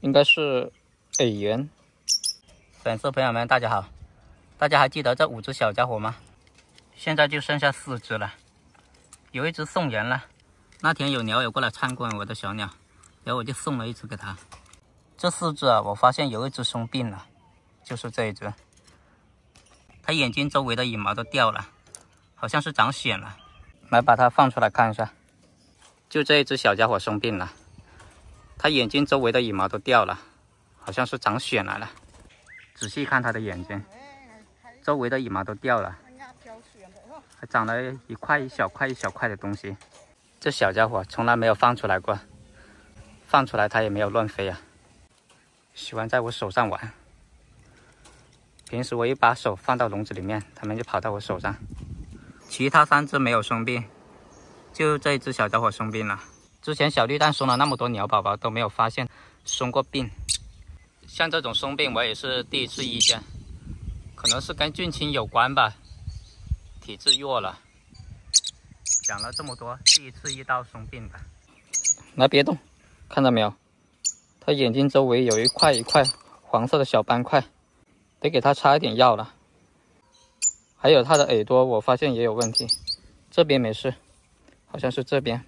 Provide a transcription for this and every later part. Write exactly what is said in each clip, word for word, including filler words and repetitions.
应该是尾猿。粉丝朋友们，大家好！大家还记得这五只小家伙吗？现在就剩下四只了，有一只送人了。那天有鸟友过来参观我的小鸟，然后我就送了一只给他。这四只啊，我发现有一只生病了，就是这一只，它眼睛周围的羽毛都掉了，好像是长癣了。来把它放出来看一下，就这一只小家伙生病了，它眼睛周围的羽毛都掉了，好像是长癣来了。仔细看它的眼睛，周围的羽毛都掉了，还长了一块一小块一小块的东西。这小家伙从来没有放出来过，放出来它也没有乱飞啊，喜欢在我手上玩。平时我一把手放到笼子里面，它们就跑到我手上。其他三只没有生病，就这一只小家伙生病了。之前小绿蛋生了那么多鸟宝宝都没有发现生过病，像这种生病我也是第一次遇见，可能是跟菌青有关吧，体质弱了。养了这么多，第一次遇到生病的。来，别动，看到没有？它眼睛周围有一块一块黄色的小斑块，得给它擦一点药了。还有它的耳朵，我发现也有问题，这边没事，好像是这边。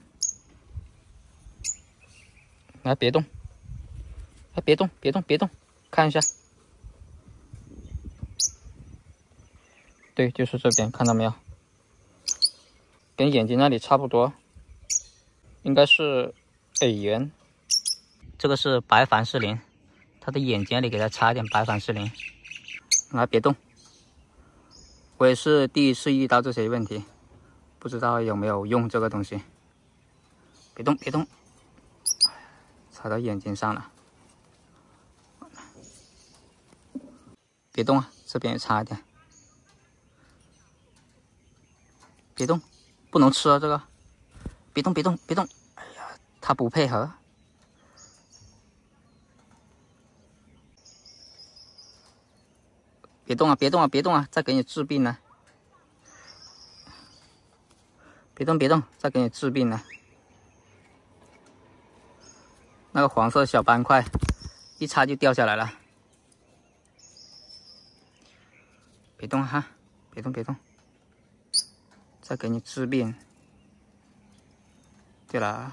来，别动，来，别动，别动，别动，看一下。对，就是这边，看到没有？跟眼睛那里差不多，应该是尾猿。这个是白凡士林，它的眼睛里给它擦一点白凡士林。来，别动。我也是第一次遇到这些问题，不知道有没有用这个东西。别动，别动，擦到眼睛上了。别动啊，这边也擦一点。别动，不能吃啊这个。别动，别动，别动。哎呀，它不配合。别动啊，别动啊，别动啊，再给你治病呢。别动，别动，再给你治病呢。那个黄色小斑块，一擦就掉下来了。别动哈，别动，别动，再给你治病。对了，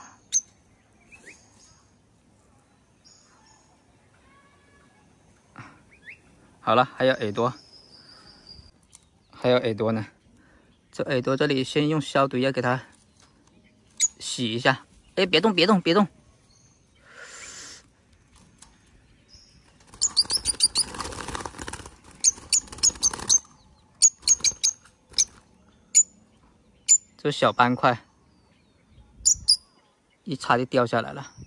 好了，还有耳朵，还有耳朵呢。这耳朵这里先用消毒液给它洗一下。哎，别动，别动，别动。这小斑块一擦就掉下来了，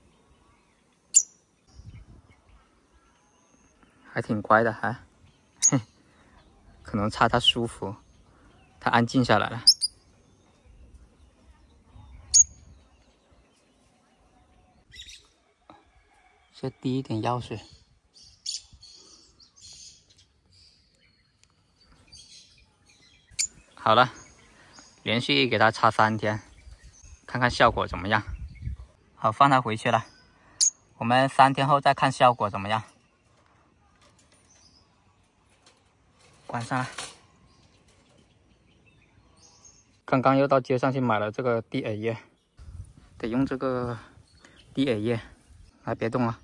还挺乖的，还，嘿，可能擦它舒服，它安静下来了。先滴一点药水。好了，连续给它擦三天，看看效果怎么样。好，放它回去了。我们三天后再看效果怎么样。关上了。刚刚又到街上去买了这个滴耳液，得用这个滴耳液。来，别动啊！